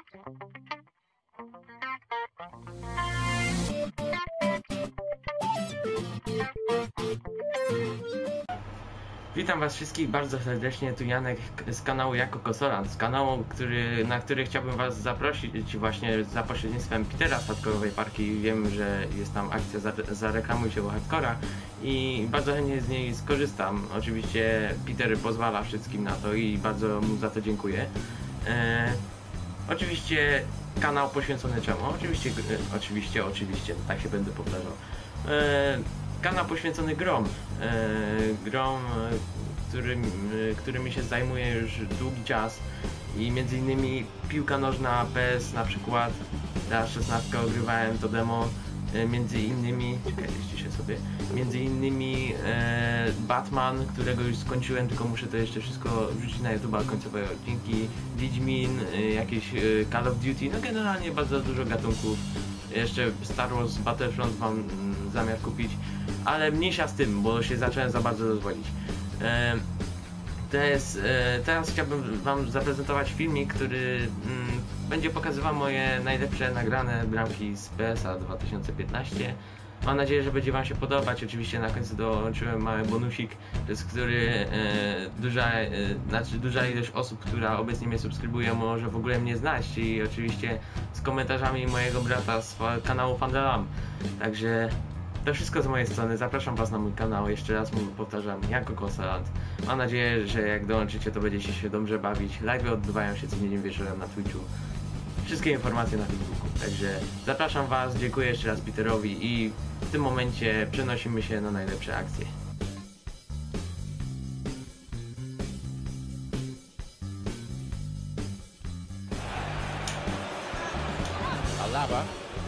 Witam was wszystkich bardzo serdecznie, tu Janek z kanału Jako Konsolant, z kanału, na który chciałbym was zaprosić właśnie za pośrednictwem Petera z hardkorowej parki. Wiem, że jest tam akcja zareklamuj się u hardcora i bardzo chętnie z niej skorzystam. Oczywiście Peter pozwala wszystkim na to i bardzo mu za to dziękuję. Oczywiście kanał poświęcony czemu? Oczywiście, tak się będę powtarzał. Kanał poświęcony grom, którymi się zajmuję już długi czas i między innymi piłka nożna, PS na przykład, teraz 16 ogrywałem to demo, między innymi, między innymi Batman, którego już skończyłem, tylko muszę to jeszcze wszystko wrzucić na YouTube'a, końcowe odcinki, Wiedźmin, jakieś Call of Duty, no generalnie bardzo dużo gatunków. Jeszcze Star Wars Battlefront mam zamiar kupić, ale mniejsza z tym, bo się zacząłem za bardzo rozwodzić. Teraz chciałbym wam zaprezentować filmik, który będzie pokazywał moje najlepsze nagrane bramki z PS-a 2015. Mam nadzieję, że będzie wam się podobać. Oczywiście na końcu dołączyłem mały bonusik, przez który duża ilość osób, która obecnie mnie subskrybuje, może w ogóle mnie znać, i oczywiście z komentarzami mojego brata z kanału Fandalam. Także to wszystko z mojej strony. Zapraszam was na mój kanał. Jeszcze raz mu powtarzam, Jako Konsolant. Mam nadzieję, że jak dołączycie, to będziecie się dobrze bawić. Live'y odbywają się co niedzielę wieczorem na Twitchu. Wszystkie informacje na Facebooku. Także zapraszam was, dziękuję jeszcze raz Peterowi i w tym momencie przenosimy się na najlepsze akcje. Alaba.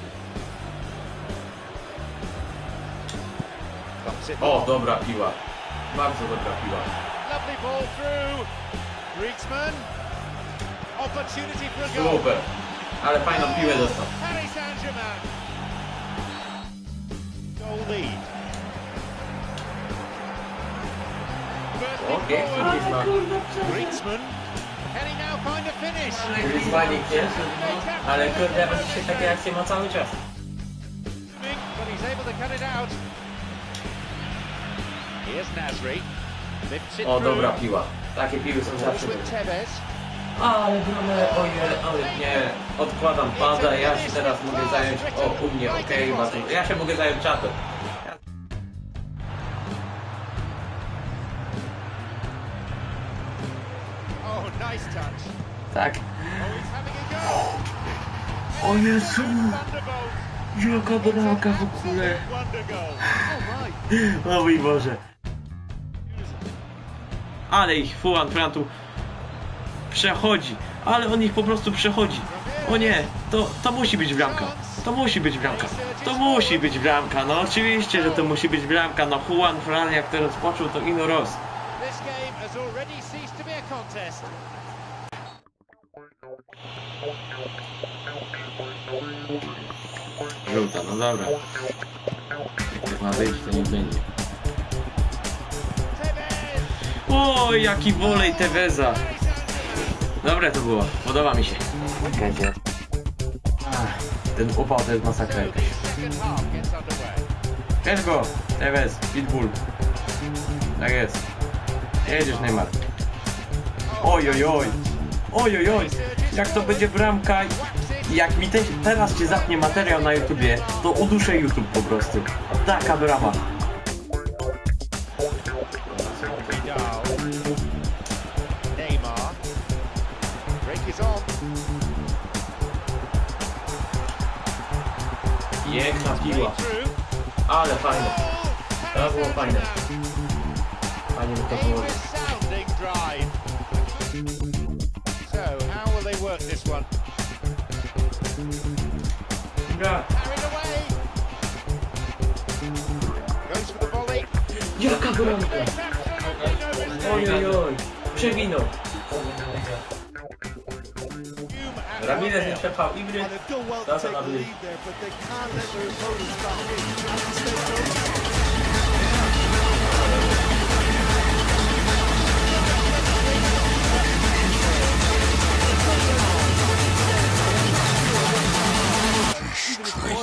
O, dobra piła. Bardzo dobra piła. Lovely ball through. Griezmann. Opportunity for a goal. Super. Ale fajną piłę dostał. Paris Saint-Germain. Goal lead. Okej, Griezmann. Can he now find a finish? Griezmannik jest, ale kurde, dzisiaj takie akcje ma cały czas. But he's able to cut it out. Here's Nasri. O, dobra piła. Takie piły są zawsze dobre. Ale gramy, ale nie. Odkładam pada, ja się teraz mogę zająć, u mnie, okej, ja się mogę zająć czatem. Tak. O Jezu! Jaka bramka w ogóle! O mój Boże! Ale ich Fuan Frantu przechodzi, ale on ich po prostu przechodzi. O nie, to musi być bramka. To musi być bramka. To musi być bramka. No oczywiście, że to musi być bramka. No Juan Fran jak to rozpoczął, to ino roz. Żółta, no dobra. Jak tak ma być, to nie będzie. O, jaki wolej Teveza. Dobre to było, podoba mi się. Ten upał to jest masakra. Bierz go, Tevez, Pitbull. Tak jest. Jedziesz, Neymar. Oj. Jak to będzie bramka. Jak mi teraz cię zapnie materiał na YouTubie, to uduszę YouTube po prostu. Taka brama. Piękna piła. Ale fajne. To było fajne. Fajnie by to było. Jaka bramka! Ojojoj! Przewinął! Ramirez nie przepał igry, to na byli.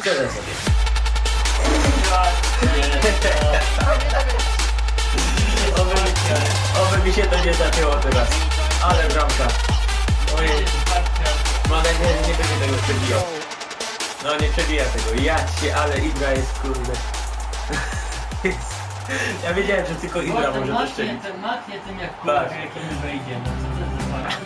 Siedzę sobie. Oby mi się to nie zaczęło teraz. Ale bramka. Ojej. Mam nadzieję, że nie będzie tego przebijał. No nie przebija tego. Ja cię, ale Ibra jest kurde. Ja wiedziałem, że tylko Ibra może to strzelić. Ten matnie tym jak kurwa, jakim wejdzie. No co to jest za fakt?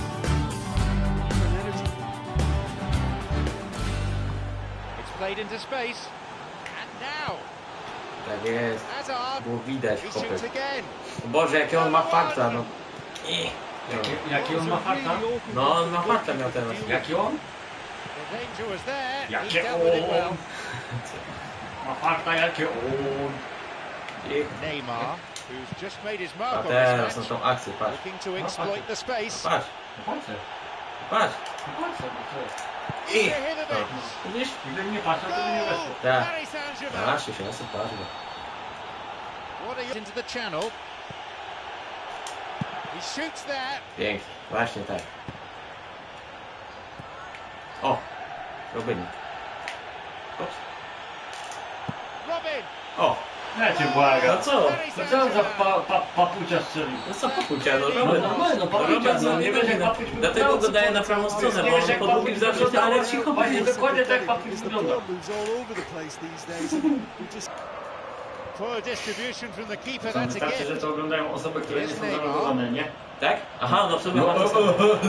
It's played into space. And now, Tak jest. Hazard. Było widać, He chłopek. shoots again. O Boże, jakie on ma farta, no. Jaki on ma farta? No, on ma farta miał teraz. Jaki on? The danger was there. He Jakie dealt with it well. on? Ma farta jakie on? Neymar, who's just made his mark A on teraz this na match, tą akcję, patrz. looking to exploit the space. Patrz, Patrzę. patrz. Patrzę, patrzę. I... Ibrahimovic. Widzisz? Gdybym nie patrzył, to by nie weszło. Tak. Paris Saint-Germain. Patrz, się na patrz. What a into the channel. He shoots there. Pięknie, właśnie tak. O! Robin. Ops. Robin. O! Ja cię błagam. No co? No co on za papucia strzelił? No co papucia, no Robin. No papucia, Robin, no no nie nie będzie będzie. papuć. Dlatego go daję na prawą stronę, bo on po długim zawsze to, ale cicho Właśnie będzie. dokładnie tak jak papuć wygląda. Poor distribution from the keeper. To That's wystarczy, że again. to oglądają osoby, które nie Jest są Neymar. zalogowane, nie? Tak? Aha, no w sumie ma to samo.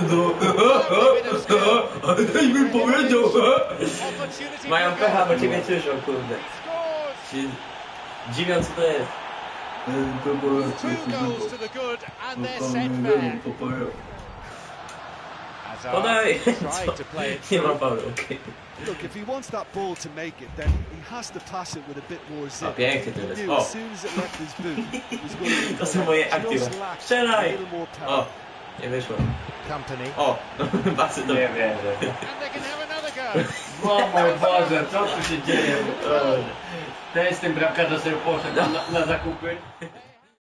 Ale Daj mi powiedział! Opportunity Mają for pecha, goal. bo ciebie słyszą, kurde. Scores. Ci dziwią, co to jest. 2 goals to the good and they're set fair. Hazard Podaj! tried to play it Nie ma through. faulu, okej. Look, if he wants that ball to make it, then he has to pass it with a bit more zip. A pięknie to He jest. knew O! as soon as it left his boot, it was going To są moje aktywa. Strzelaj! O! Nie wyszło. Company. O! Bardzo Nie dobrze. wierzę. And they can have another go. O mój Boże, co tu się dzieje? Ten z tym bramkarzem sobie poszedł na zakupy.